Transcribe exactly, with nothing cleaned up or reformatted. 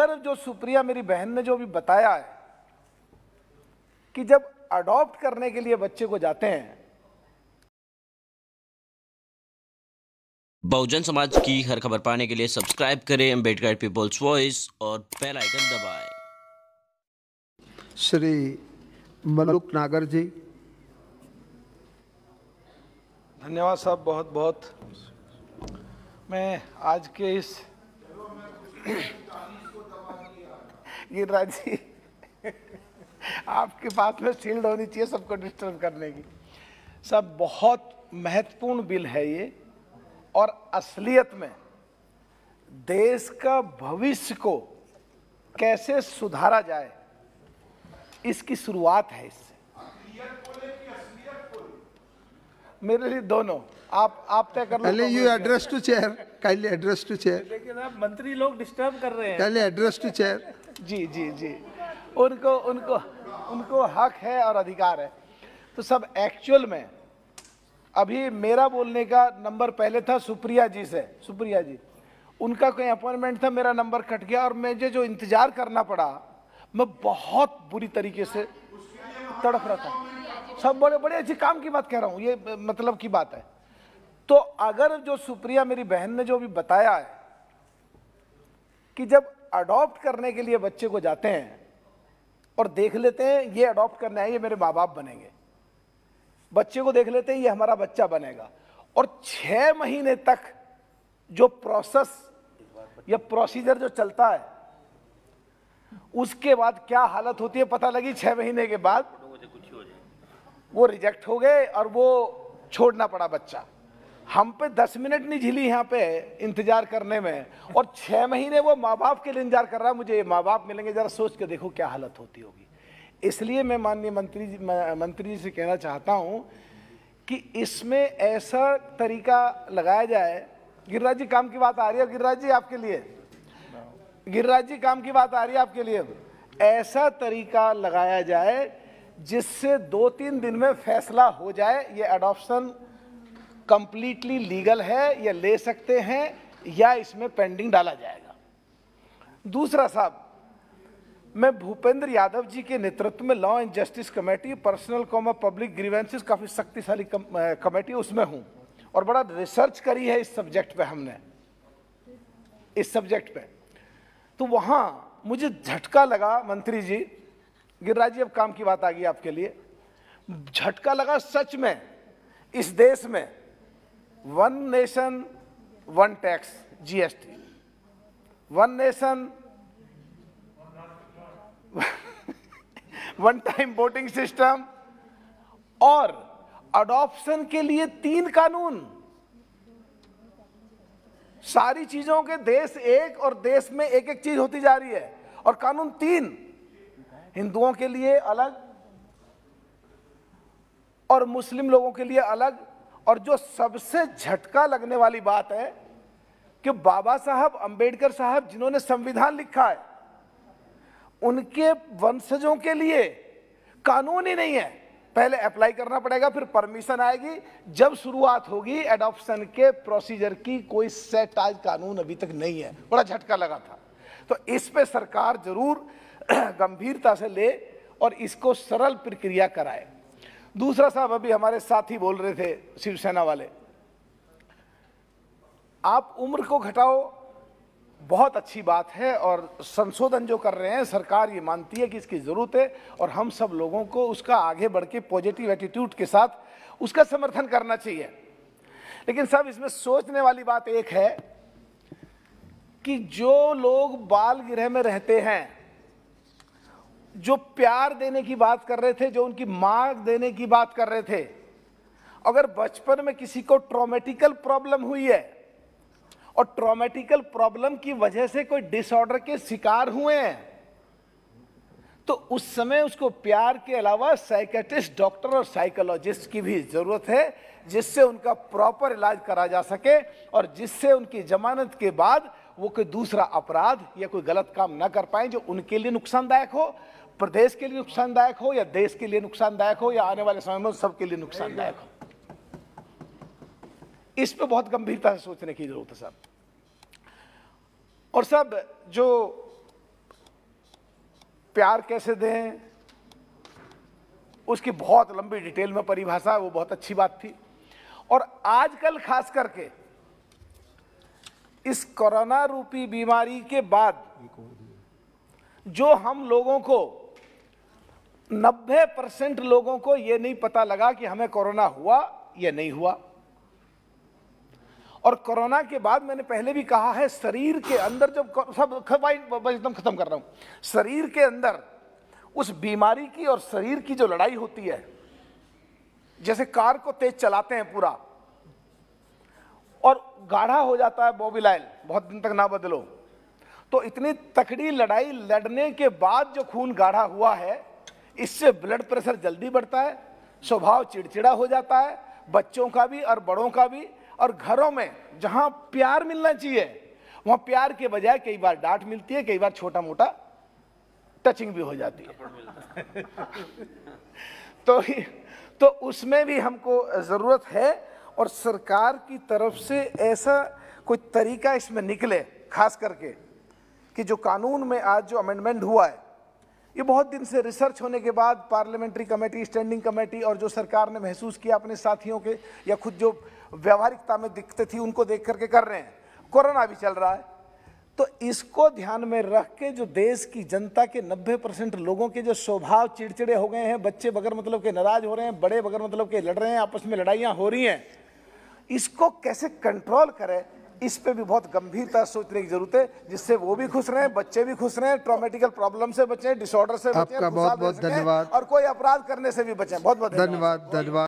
अगर जो सुप्रिया मेरी बहन ने जो भी बताया है कि जब अडॉप्ट करने के लिए बच्चे को जाते हैं, बहुजन समाज की हर खबर पाने के लिए सब्सक्राइब करें अम्बेडकर पीपल्स वॉइस और बेल आइकन दबाएं। श्री मलुक नागर जी। धन्यवाद साहब, बहुत बहुत। मैं आज के इस गिरिराज जी आपके पास में शील्ड होनी चाहिए सबको डिस्टर्ब करने की। सब बहुत महत्वपूर्ण बिल है ये, और असलियत में देश का भविष्य को कैसे सुधारा जाए इसकी शुरुआत है इससे। मेरे लिए दोनों आप आप तय कर लो। पहले you address to chair, kindly address to chair. लेकिन अब मंत्री लोग डिस्टर्ब कर रहे हैं। पहले एड्रेस टू चेयर। जी जी जी, उनको उनको उनको हक है और अधिकार है। तो सब एक्चुअल में अभी मेरा बोलने का नंबर पहले था सुप्रिया जी से, सुप्रिया जी उनका कोई अपॉइंटमेंट था, मेरा नंबर कट गया और मुझे जो इंतजार करना पड़ा, मैं बहुत बुरी तरीके से तड़प रहा था। सब बड़े बड़े अच्छे काम की बात कह रहा हूँ, ये मतलब की बात है। तो अगर जो सुप्रिया मेरी बहन ने जो भी बताया है कि जब अडॉप्ट करने के लिए बच्चे को जाते हैं और देख लेते हैं ये अडॉप्ट करना है, ये मेरे माँ बाप बनेंगे, बच्चे को देख लेते हैं ये हमारा बच्चा बनेगा, और छह महीने तक जो प्रोसेस या प्रोसीजर जो चलता है उसके बाद क्या हालत होती है पता लगी। छह महीने के बाद वो रिजेक्ट हो गए और वो छोड़ना पड़ा बच्चा। हम पे दस मिनट नहीं झिली यहाँ पे इंतजार करने में, और छह महीने वो माँ बाप के लिए इंतजार कर रहा है, मुझे ये माँ बाप मिलेंगे। जरा सोच के देखो क्या हालत होती होगी। इसलिए मैं माननीय मंत्री जी मंत्री जी से कहना चाहता हूँ कि इसमें ऐसा तरीका लगाया जाए। गिरिराज जी काम की बात आ रही है, गिरिराज जी आपके लिए, गिरिराज जी काम की बात आ रही है आपके लिए। ऐसा तरीका लगाया जाए जिससे दो तीन दिन में फैसला हो जाए ये अडॉप्शन कंप्लीटली लीगल है या ले सकते हैं या इसमें पेंडिंग डाला जाएगा। दूसरा साहब, मैं भूपेंद्र यादव जी के नेतृत्व में law and justice committee, personal comma public grievances, काफ़ी शक्तिशाली कमेटी उसमें हूँ, और बड़ा रिसर्च करी है इस सब्जेक्ट पे हमने, इस सब्जेक्ट पे। तो वहाँ मुझे झटका लगा मंत्री जी, गिरिराज जी अब काम की बात आ गई आपके लिए, झटका लगा सच में इस देश में one nation one tax GST, one nation one time voting system और अडॉप्शन के लिए तीन कानून। सारी चीजों के देश एक और देश में एक एक चीज होती जा रही है, और कानून तीन, हिंदुओं के लिए अलग और मुस्लिम लोगों के लिए अलग। और जो सबसे झटका लगने वाली बात है कि बाबा साहब अंबेडकर साहब जिन्होंने संविधान लिखा है, उनके वंशजों के लिए कानून ही नहीं है। पहले अप्लाई करना पड़ेगा, फिर परमिशन आएगी, जब शुरुआत होगी एडॉप्शन के प्रोसीजर की। कोई सेट आज कानून अभी तक नहीं है, बड़ा झटका लगा था। तो इस पे सरकार जरूर गंभीरता से ले और इसको सरल प्रक्रिया कराए। दूसरा साहब, अभी हमारे साथी बोल रहे थे शिवसेना वाले, आप उम्र को घटाओ, बहुत अच्छी बात है, और संशोधन जो कर रहे हैं सरकार ये मानती है कि इसकी जरूरत है, और हम सब लोगों को उसका आगे बढ़ के पॉजिटिव एटीट्यूड के साथ उसका समर्थन करना चाहिए। लेकिन साहब इसमें सोचने वाली बात एक है कि जो लोग बाल गृह में रहते हैं, जो प्यार देने की बात कर रहे थे, जो उनकी मां देने की बात कर रहे थे, अगर बचपन में किसी को ट्रॉमेटिकल प्रॉब्लम हुई है और ट्रॉमेटिकल प्रॉब्लम की वजह से कोई डिसऑर्डर के शिकार हुए हैं, तो उस समय उसको प्यार के अलावा साइकियाट्रिस्ट, डॉक्टर और साइकोलॉजिस्ट की भी जरूरत है, जिससे उनका प्रॉपर इलाज करा जा सके और जिससे उनकी जमानत के बाद वो कोई दूसरा अपराध या कोई गलत काम ना कर पाए जो उनके लिए नुकसानदायक हो, प्रदेश के लिए नुकसानदायक हो, या देश के लिए नुकसानदायक हो, या आने वाले समय में सबके लिए नुकसानदायक हो। इस पे बहुत गंभीरता से सोचने की जरूरत है साहब। और साहब, जो प्यार कैसे दें, उसकी बहुत लंबी डिटेल में परिभाषा है, वो बहुत अच्छी बात थी। और आजकल खास करके इस कोरोना रूपी बीमारी के बाद जो हम लोगों को नब्बे परसेंट लोगों को ये नहीं पता लगा कि हमें कोरोना हुआ या नहीं हुआ। और कोरोना के बाद मैंने पहले भी कहा है, शरीर के अंदर जब सब एकदम खत्म कर रहा हूं, शरीर के अंदर उस बीमारी की और शरीर की जो लड़ाई होती है, जैसे कार को तेज चलाते हैं पूरा और गाढ़ा हो जाता है बोबिलाइल, बहुत दिन तक ना बदलो, तो इतनी तकड़ी लड़ाई लड़ने के बाद जो खून गाढ़ा हुआ है, इससे ब्लड प्रेशर जल्दी बढ़ता है, स्वभाव चिड़चिड़ा हो जाता है, बच्चों का भी और बड़ों का भी। और घरों में जहां प्यार मिलना चाहिए वहां प्यार के बजाय कई बार डांट मिलती है, कई बार छोटा मोटा टचिंग भी हो जाती है। तो तो उसमें भी हमको जरूरत है और सरकार की तरफ से ऐसा कोई तरीका इसमें निकले, खास करके कि जो कानून में आज जो अमेंडमेंट हुआ है, ये बहुत दिन से रिसर्च होने के बाद पार्लियामेंट्री कमेटी, स्टैंडिंग कमेटी और जो सरकार ने महसूस किया अपने साथियों के या खुद जो व्यवहारिकता में दिखते थी उनको देख करके कर रहे हैं। कोरोना भी चल रहा है, तो इसको ध्यान में रख के जो देश की जनता के नब्बे परसेंट लोगों के जो स्वभाव चिड़चिड़े हो गए हैं, बच्चे बगैर मतलब के नाराज हो रहे हैं, बड़े बगैर मतलब के लड़ रहे हैं, आपस में लड़ाइयाँ हो रही हैं, इसको कैसे कंट्रोल करें, इस पे भी बहुत गंभीरता सोचने की जरूरत है, जिससे वो भी खुश रहें, बच्चे भी खुश रहें, ट्रॉमेटिकल प्रॉब्लम से बचें, डिसऑर्डर से बचें, आपका बहुत बहुत धन्यवाद और कोई अपराध करने से भी बचें। बहुत बहुत धन्यवाद धन्यवाद।